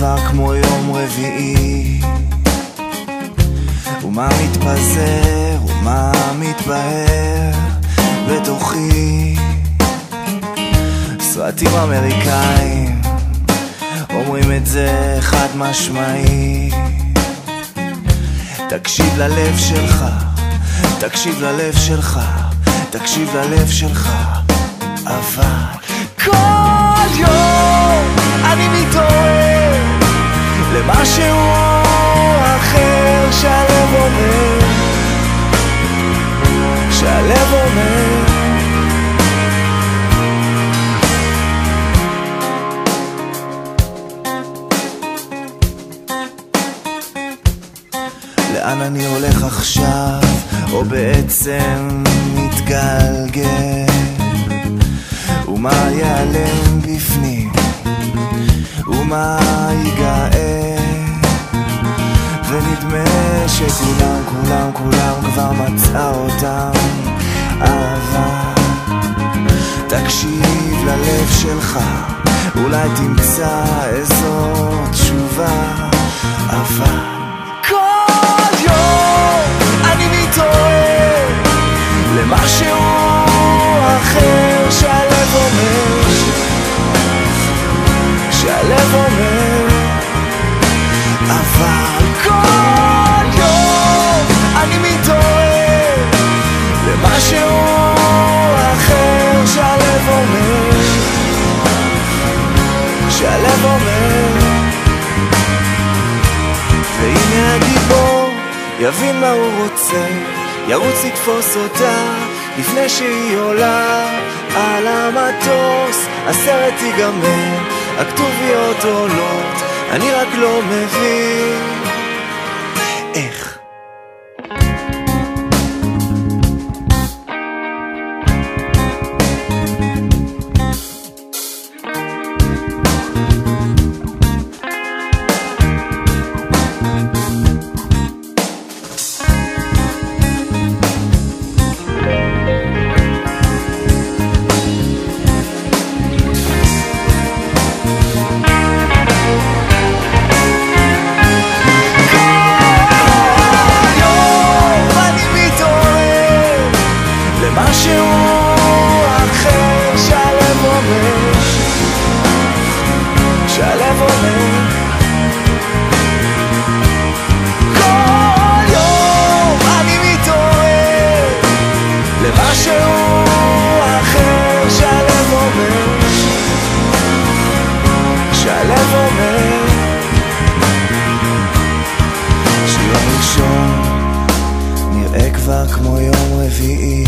כבר כמו יום רביעי, ומה מתפזר ומה מתבהר בתוכי. סרטים אמריקאים אומרים את זה חד משמעי. תקשיב ללב שלך, תקשיב ללב שלך, תקשיב ללב שלך. אבל כל יום אני מתעורר למשהו אחר שהלב אומר, שהלב אומר. לאן אני הולך עכשיו, או בעצם מתגלגל, ומה ייעלם בפנים ומה ייגאל. ונדמה שכולם כולם כולם כבר מצא אותם, אבל תקשיב ללב שלך, אולי תמצא איזו תשובה. אבל כל יום אני מתעורר למשהו אחר שהלב אומר, שהלב אומר. אבל כל יום אני מתעורר למשהו אחר שהלב אומר, שהלב אומר. והנה הגיבור יבין מה הוא רוצה, ירוץ לתפוס אותה לפני שהיא עולה על המטוס. הסרט ייגמר, הכתוביות עולות, אני רק לא מבין איך. משהו אחר שהלב אומר, שהלב אומר. כל יום אני מתעורר למשהו אחר שהלב אומר, שהלב אומר. שיום ראשון נראה כבר כמו יום רביעי,